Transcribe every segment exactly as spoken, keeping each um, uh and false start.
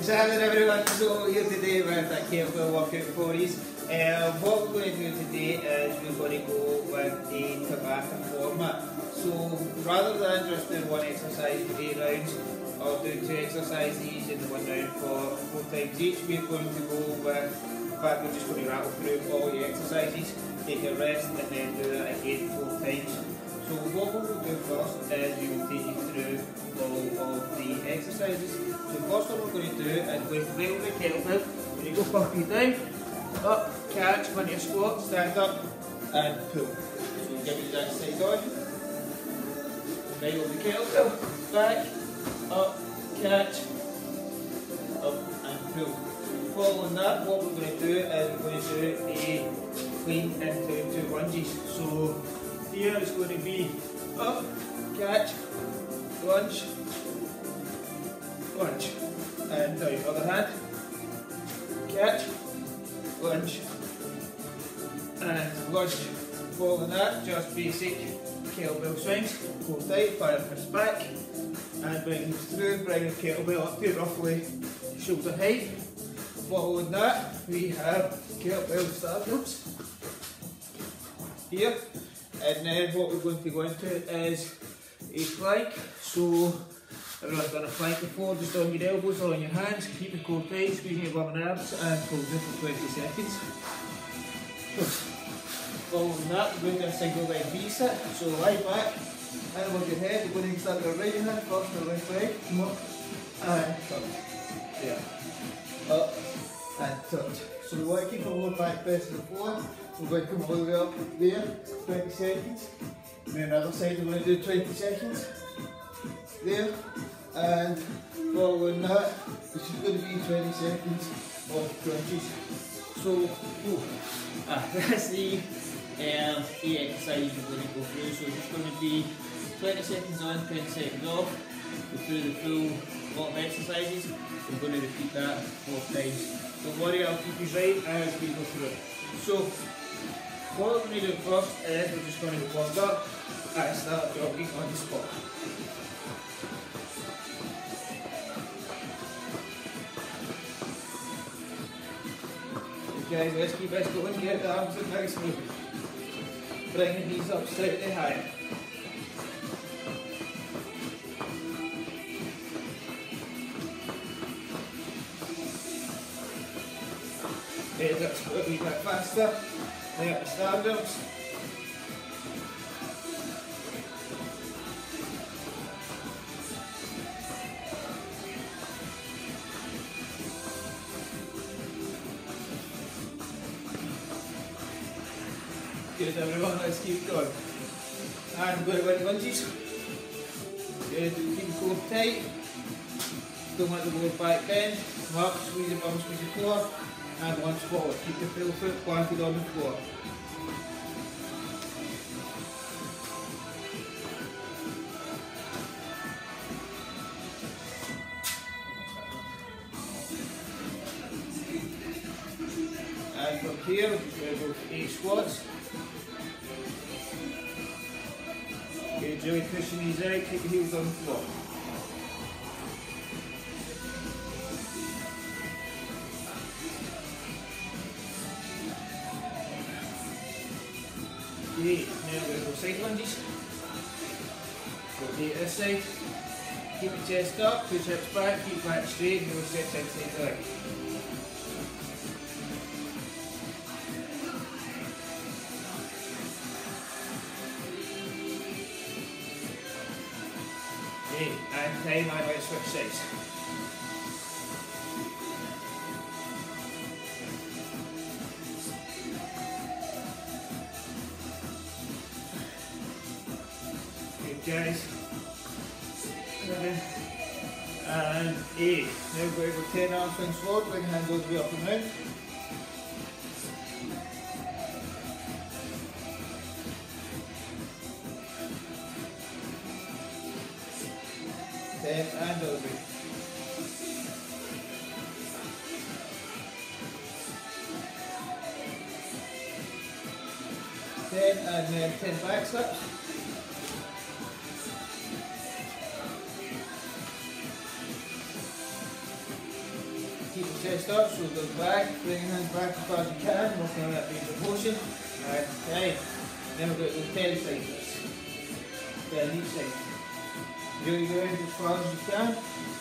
Saturday everyone, so here today with a kettlebell workout for you. Uh, what we're going to do today is we're going to go with a Tabata format. So rather than just doing one exercise for eight rounds or doing two exercises in the one round for four times each, we're going to go with, in fact we're just going to rattle through all the exercises, take a rest and then do it again four times. So what we will do first is we will take you through all of the exercises. So first what we're going to do is we're going to the kettlebell. When you go puppy down, up, catch, when you squat, stand up and pull. So we'll give you that side on. Right over the kettlebell, back, up, catch, up and pull. Following that, what we're going to do is we're going to do a clean into two lunges. So here is going to be up, catch, lunge, lunge, and down. Other hand, catch, lunge, and lunge. Following that, just basic kettlebell swings. Hold tight, fire fist back, and bring these through. Bring the kettlebell up to roughly shoulder height. Following that, we have kettlebell stand-ups here. And then what we're going to go into is a plank. So everyone's done a plank before, just on your elbows or on your hands, keep the core tight, squeezing your bum and abs and hold it for twenty seconds. Following that, we're going to do a single leg V-sit. So lie back, and above your head, we're going to start with the right hand first, the left leg, come up and touch. There. Up and touch. So we want to keep our lower back pressed to the floor. We're going to come all the way up there, twenty seconds. And then the other side we're going to do twenty seconds. There. And following that, this is going to be twenty seconds of crunches. So, oh, ah, that's the, um, the exercise we're going to go through. So it's going to be twenty seconds on, ten seconds off. Go through the full lot of exercises. We're going to repeat that four times. Don't worry, I'll keep you right as we go through it. So, what we're going to do first is we're just going to warm up and start jogging on the spot. Okay, let's keep this going, get the arms up nice and moving. Bring the knees up slightly higher. Head up a wee bit faster. Lay up the stand-ups. Good everyone, let's keep going. And go to lunges. Good, keep the core tight. Don't let the lower back bend. Come up, squeeze your bum, squeeze your core. And once forward, keep the full foot planted on the floor. And from here, we're just going to go for eight squats. Good, really pushing these out, keep the heels on the floor. Okay, now we're going to go side lunges. Rotate this side. Keep the chest up, push hips back, keep back straight, and go steps inside the leg. Okay, and time, and let's switch sides. Guys, seven, and eight. Now we're going to go ten arm swings forward, bring hands all the way up and round. ten and all the way. ten and then ten back steps. keep the chest up, shoulders back, bring your hands back as far as you can, working on that range of motion. Okay, then we've got the ten cycles. ten each side. Really go in as far as you can.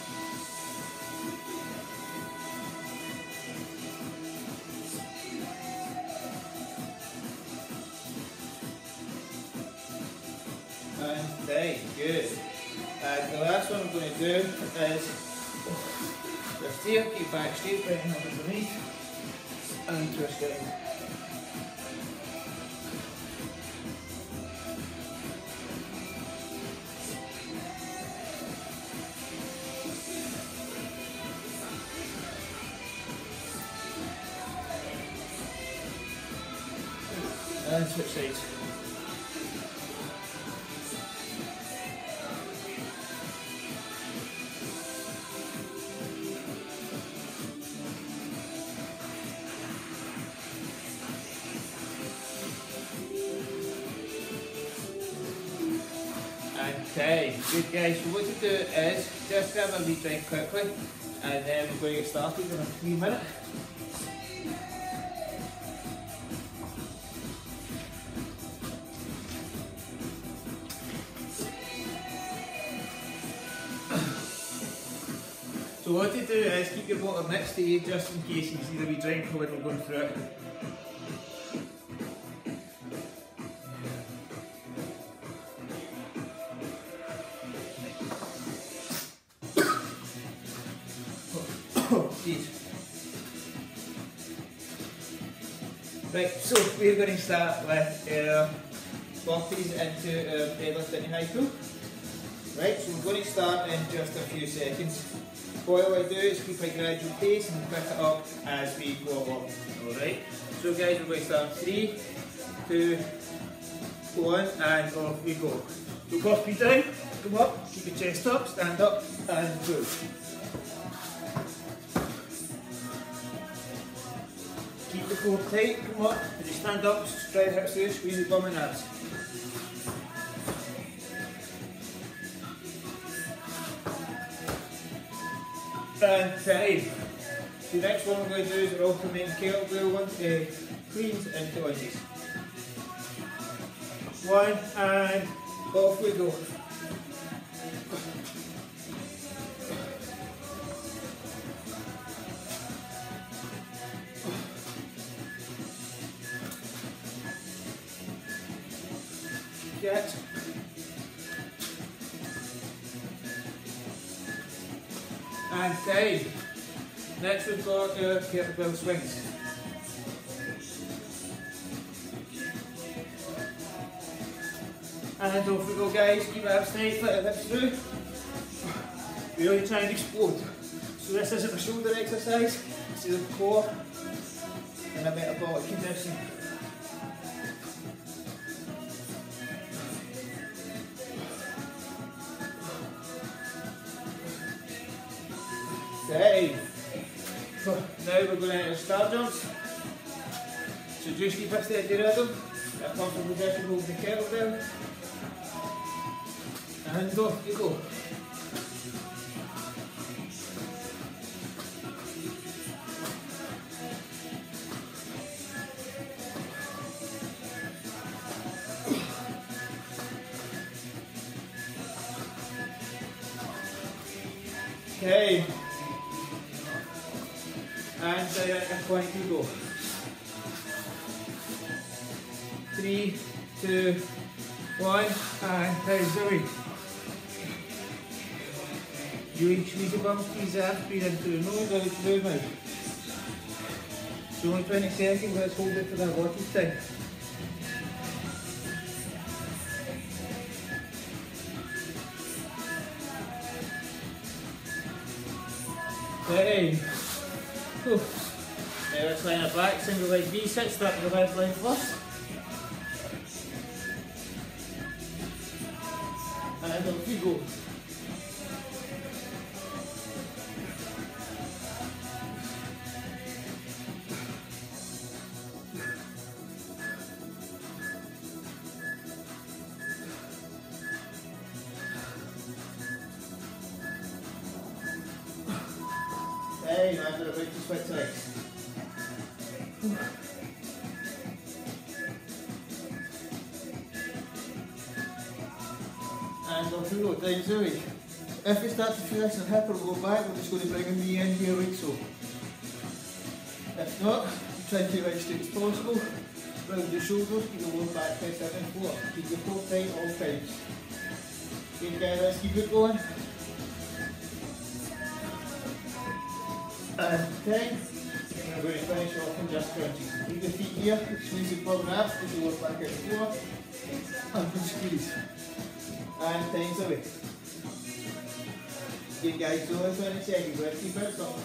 And ten, good. And the last one I'm going to do is twist here, keep back straight, bring it underneath, and twist it in. And switch sides. Okay, good guys, so what to do is just grab a wee drink quickly and then we're going to get started in a few minutes. So what to do is keep your bottle next to you just in case you see the wee drink when we're going through it. Right, so we're going to start with uh, burpees into uh, deadlift into high pull. Right, so we're going to start in just a few seconds. What I want to do is keep a gradual pace and pick it up as we go along. Alright, so guys, we're going to start three, two, one, and off we go. So burpee down, come up, keep your chest up, stand up, and pull. Keep the core tight, come up, as you stand up, straight hips through, squeeze the bum and abs. And time. The next one we're going to do is we're alternating kettlebell one, uh, cleans into lunges. One, and off we go. Get. And time. Next we've got our kettlebell swings. And off we go guys, keep abs tight, let it lift through. Really try and explode. So this isn't a shoulder exercise, this is a core and a metabolic condition. Okay, so now we're going to enter star jumps. So just keep a steady rhythm, a comfortable position holding the kettlebell, and off you go. Okay. And direct and point you go. Three, two, one, and time's away. You squeeze your bum, squeeze the abs, breathe in through the nose, out through the mouth. It's only twenty seconds, let's hold it for that walking time. Okay. Cool. Now let's line it back, single leg V sit, start with the left leg first. And off you go. Hey, man, we're about to switch legs. And off we go, down Zoe. If we start to feel this in the hip or go back, we're just going to bring a knee in here like so. If not, try and keep it as straight as possible. Round your shoulders, keep the lower back pressed in and floor. Keep your core tight all times. Again guys, let's keep it going. And ten. And we're going to finish off in just crunches. Keep your feet here, squeeze the core and abs, push the lower back out the floor. And squeeze. And time's away. Again guys, do it twenty seconds, let's keep it up.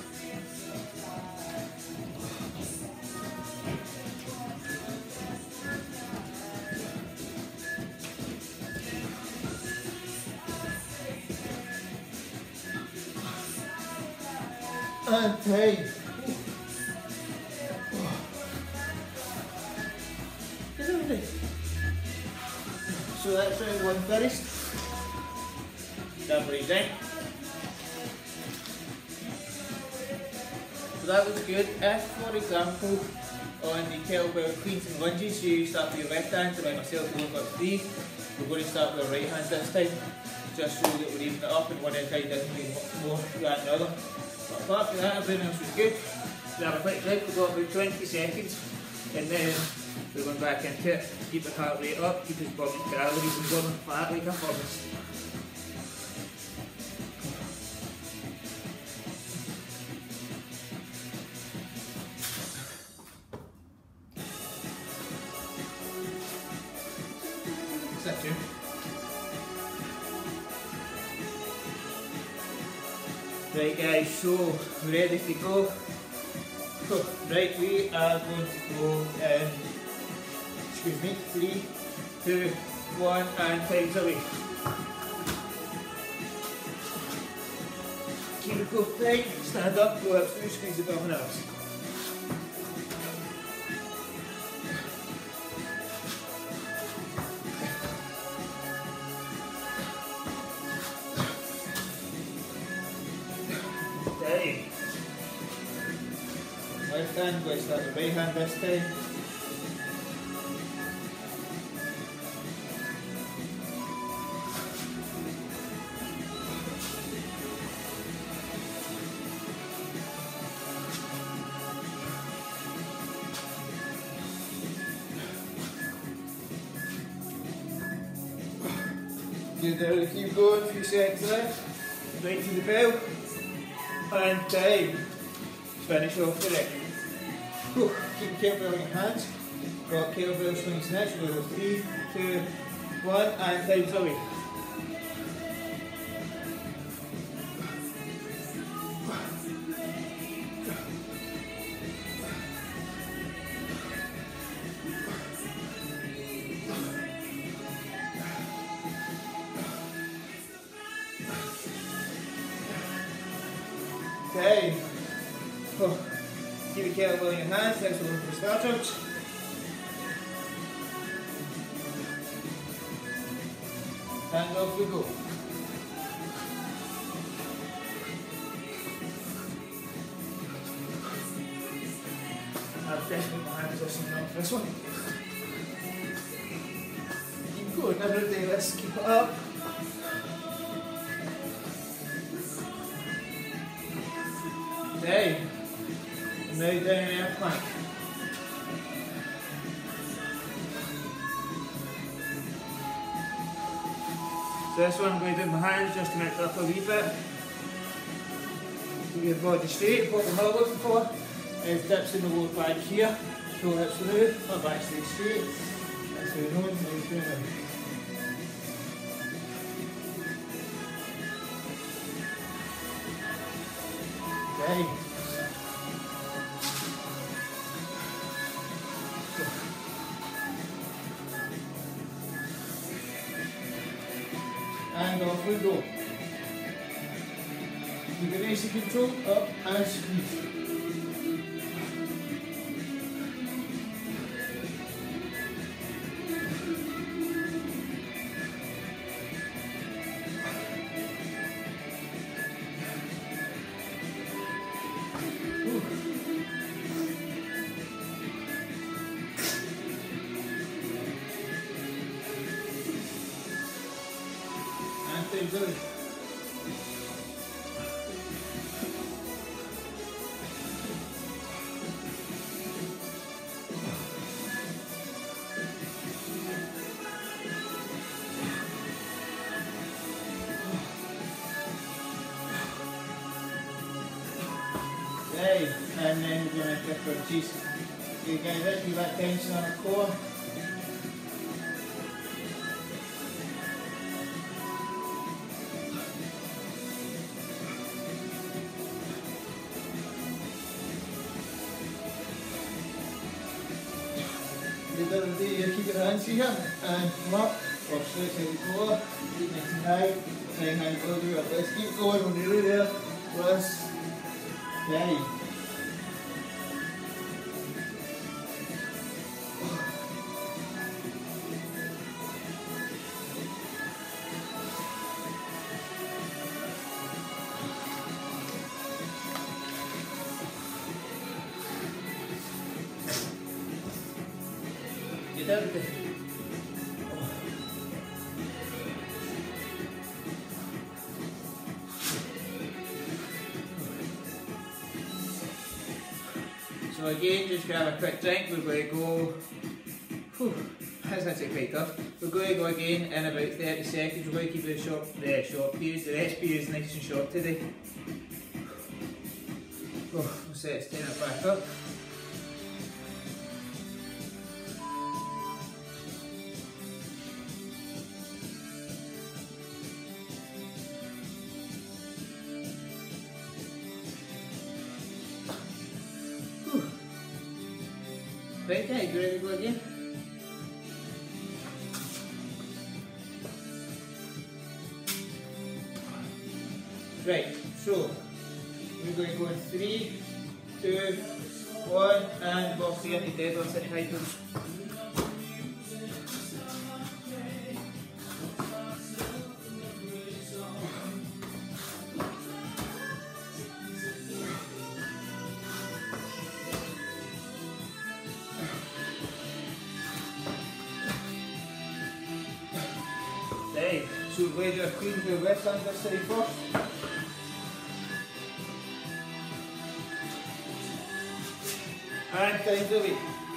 And ten. So that's round one finished. Now breathe in. So that was good. If, for example, on the kettlebell cleans and lunges, you start with your left hand, so like myself, going for three. We're going to start with our right hand this time, just so that we're even it up and one side doesn't mean more than the other. But apart from that, everything else was good. We have a quick break, we've got about twenty seconds, and then we're going back into it. Keep the heart rate up, keep us burning calories and burning fat like a furnace. Section. Right guys, so we're ready to go. Right, we are going to go in, excuse me, three, two, one, and time's away. Keep it go tight, stand up, go up through, squeeze the bum and abs. Steady. Left hand, go start the right hand this time. Good, there we keep going, a few seconds left. Right to the bell. And time. Finish off the leg. Whew. Keep the kettlebell in your hands. Got kettlebell swings next. We'll go three, two, one, and time's away. Okay. Oh. Keep the kettlebell in your hands, next we'll go for star jumps. And off we go. I've definitely my hands listening on for this one. Keep going, never do this, keep it up. Okay. And now down in air plank. So this one I'm going to do with my hands just to mix it up a wee bit. Keep your body straight. What we're not looking for is dips in the lower back here. Pull hips through, my back stays straight. That's how we know it's nice doing it. Okay. And off we go. Keep it nice and controlled, up and squeeze. Right, and then we're going to lift our crunches. Okay guys, let's do that tension on the core. You keep your hands here and come up, or stretch out the core, keep nice and high, try and hand all the way up. Let's keep going, we're nearly there. Plus, okay. Get out of there. So again, just grab a quick drink. We're going to go, whew, that's actually quite tough. We're going to go again in about thirty seconds. We're going to keep the short, the short periods, the rest periods nice and short today. Oh, we'll set it, turn it back up. Right there, you ready to go again? Right, so we're going to go in three, two, one, and box the empty deadlifts at high push. Right, so we're going to do a clean to the left hand this side first. And time's away.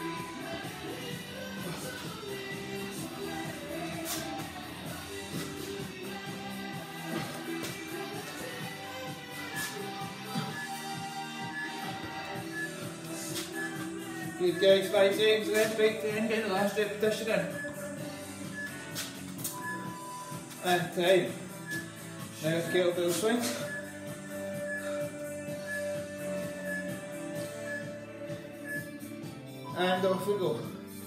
Good guys, five seconds left, right then, get the last repetition in. And time. Now it's kettlebell swings. And off we go.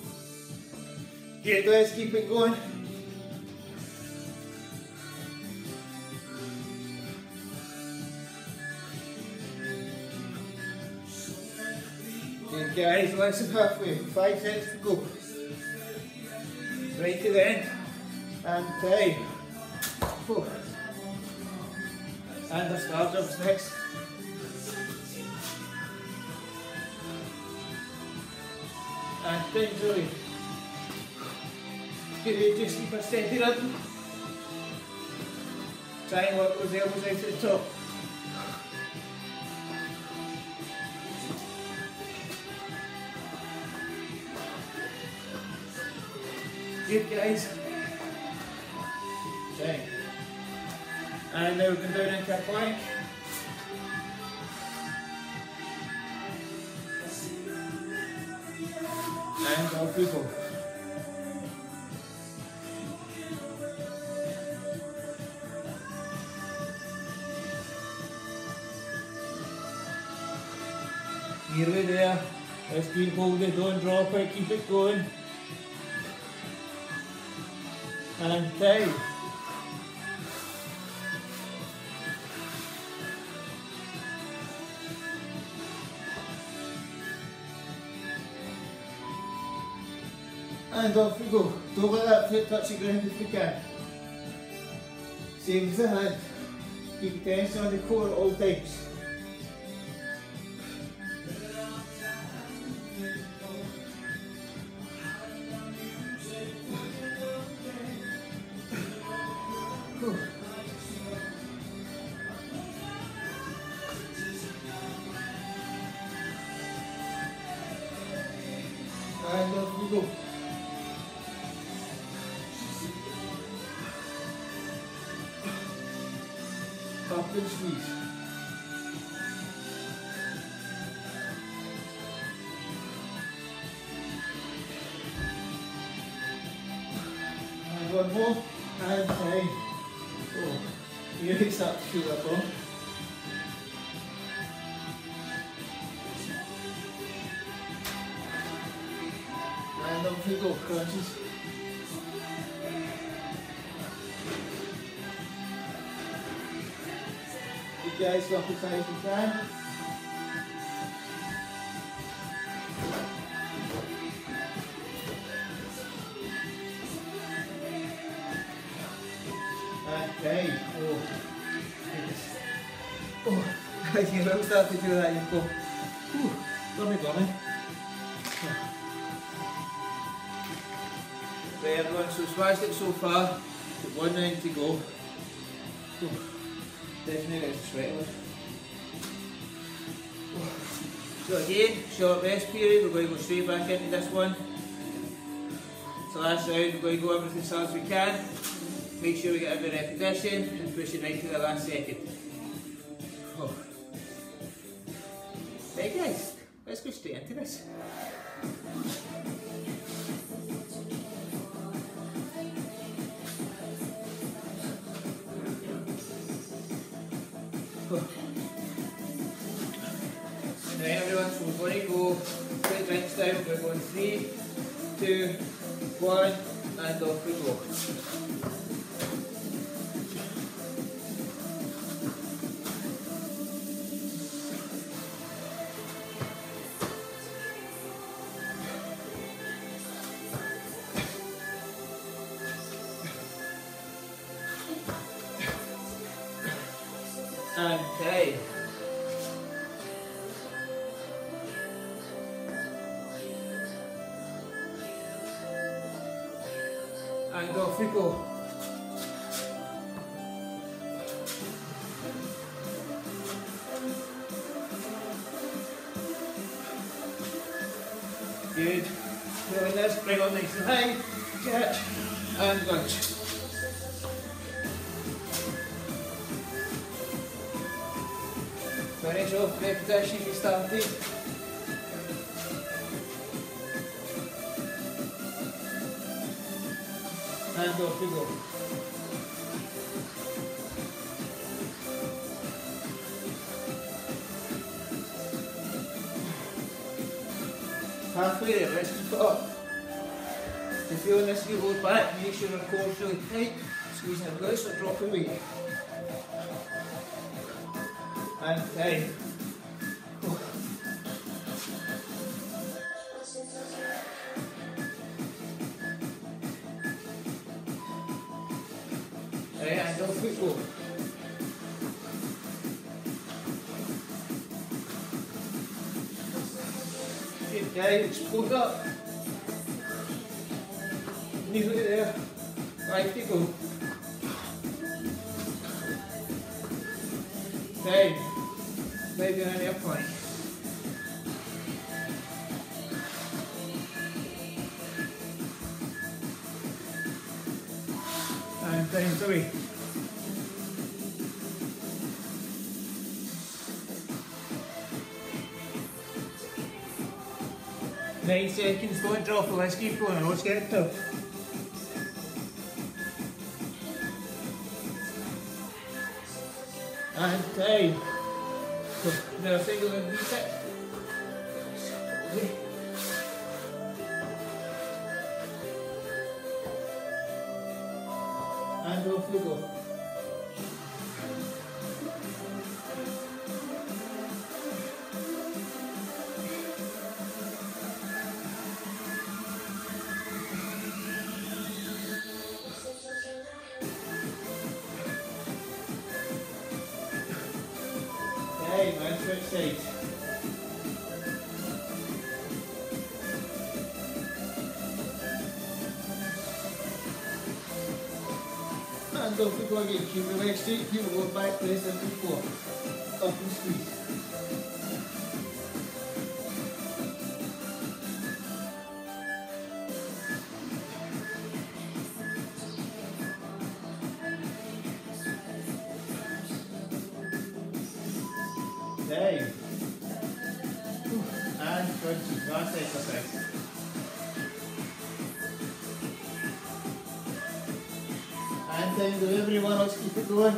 Good, let's keep it going. Good guys, less than halfway. Five seconds to go. Right to the end. And time. Four. And the star jumps next. And time's away. Good, just keep a steady rhythm. Try and work those elbows out to the top. Good guys. Okay. And now we can down into a plank. And off we go. Nearly there. Let's keep holding, don't drop it, keep it going. And time. And off we go. Don't let that foot touch the ground if we can. Same as the hand. Keep tension on the core at all times. And off we go. Up and squeeze. one more, and ten. Oh, you really start to feel that bone. And off we go, crunches. You guys go up as high as you can. Okay. Oh, oh. You will start to do that, you go. Ooh, lovely, lovely. Right, everyone, so smashed it so far. One round to go. Oh, definitely get the sweat on. So again, short rest period. We're going to go straight back into this one. So last round, we're going to go everything as hard as we can. Make sure we get every repetition and push it right to the last second. Oh. Right guys, let's go straight into this. Oh. Right everyone, so we're going to go straight drinks down. We're going three, two, one, and off we go. Okay. And off we go. Good. Doing this, bring on nice and high, catch, and lunge. Finish off repetition you started. And off we go. Halfway there, let's keep it up. If you're feeling this, you hold back, make sure your core's really tight, squeezing it loose or drop away. And time. Oh. Right, and off we go. Good guys, explode up. Nearly there. Five to go. Time. Maybe on an airplane. And time three. Nine seconds, don't drop it, let's keep going, let's get it tough. And time. Now single and reset. And off we go. Okay, man, switch sides. And off we go again, keep the legs straight, keep the back, press into the floor. Up and squeeze. Okay. And crunches, last exercise. time to everyone, let's keep it going.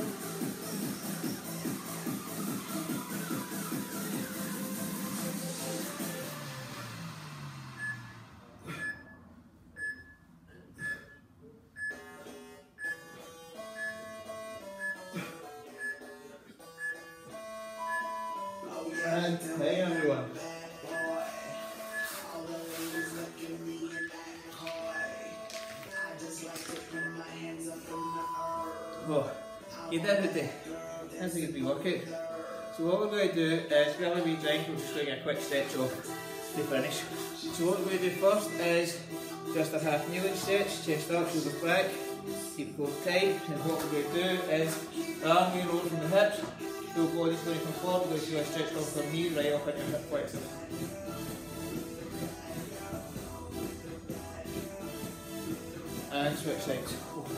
And hey everyone. Oh, you did it. That's a good wee workout. So what we're going to do is we're going to be drink, we're just doing a quick stretch off to finish. So what we're going to do first is just a half kneeling stretch, chest up, shoulders back, keep both tight, and what we're going to do is arm going to roll from the hips, full body's going to come forward, we're going to do a stretch off from knee right up into hip flexor. And switch sides.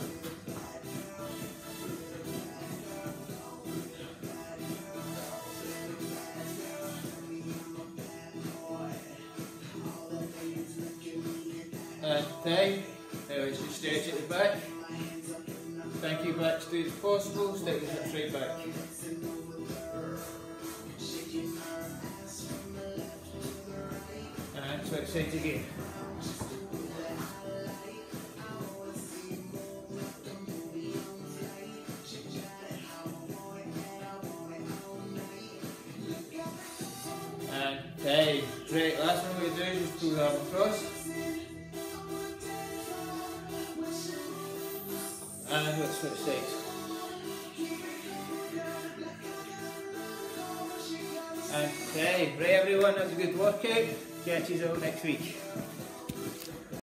And time. Now let's just stretch at the back. Thank you, back straight as possible. Stick your hips right back. And switch sides again. And time. Great. Last one we're going to do is just pull the arm across. And let's switch sides. And okay, right everyone, that was a good workout. Catch you all next week.